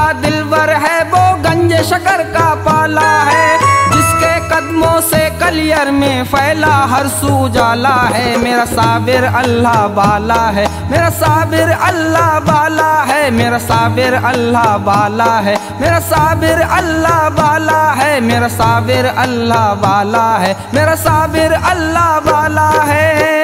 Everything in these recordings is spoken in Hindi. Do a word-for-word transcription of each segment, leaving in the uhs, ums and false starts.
दिलवर है वो गंज शकर का पाला है, जिसके कदमों से कलियर में फैला हर सू जाला है। मेरा साबिर अल्लाह बाला है, मेरा साबिर अल्लाह बाला है, मेरा साबिर अल्लाह बाला है, मेरा साबिर अल्लाह बाला है, मेरा साबिर अल्लाह बाला है, मेरा साबिर अल्लाह बाला है।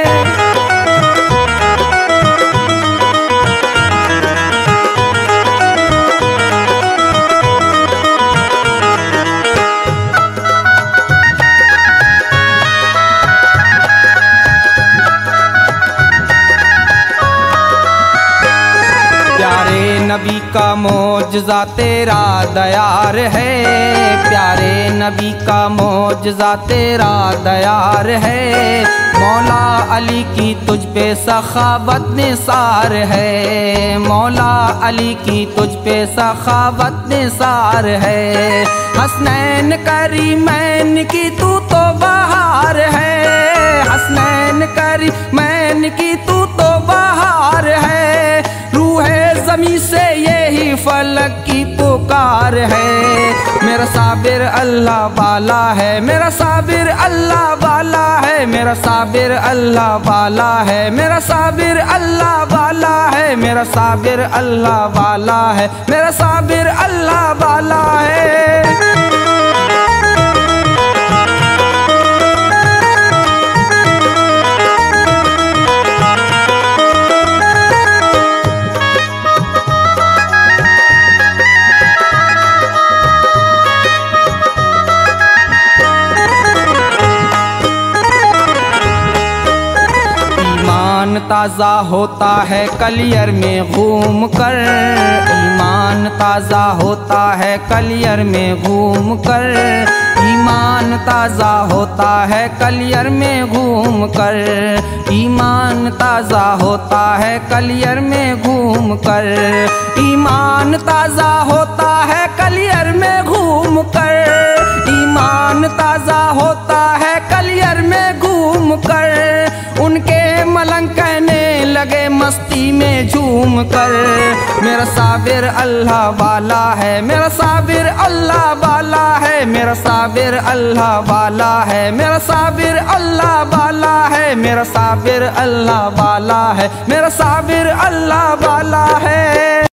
प्यारे नबी का मौजज़ा तेरा दयार है, प्यारे नबी का मौजज़ा तेरा दयार है। मौला अली की तुझ पे सखावत निसार है, मौला अली की तुझ पे सखावत निसार है। हसनैन करीमैन की तू तो बहार है, हसनैन करीमैन की तू तो बहार है। रूहे ज़मीं से यही फलक की पुकार है। मेरा साबिर अल्लाह बाला है, मेरा साबिर अल्लाह बाला है, मेरा साबिर अल्लाह बाला है, मेरा साबिर अल्लाह बाला है, मेरा साबिर अल्लाह बाला है, मेरा साबिर अल्लाह बाला है। ईमान ताज़ा होता है कलियर में घूम कर, ईमान ताज़ा होता है कलियर में घूम कर, ईमान ताज़ा होता है कलियर में घूम कर, ईमान ताज़ा होता है कलियर में घूम कर, ईमान ताज़ा होता है कलियर में घूम कर, ईमान ताज़ा होता है कलियर में घूम कर। उनके मलंग कहने लगे मस्ती में झूम कर, मेरा साबिर अल्लाह बाला है, मेरा साबिर अल्लाह बाला है, मेरा साबिर अल्लाह बाला है, मेरा साबिर अल्लाह बाला है, मेरा साबिर अल्लाह बाला है, मेरा साबिर अल्लाह बाला है।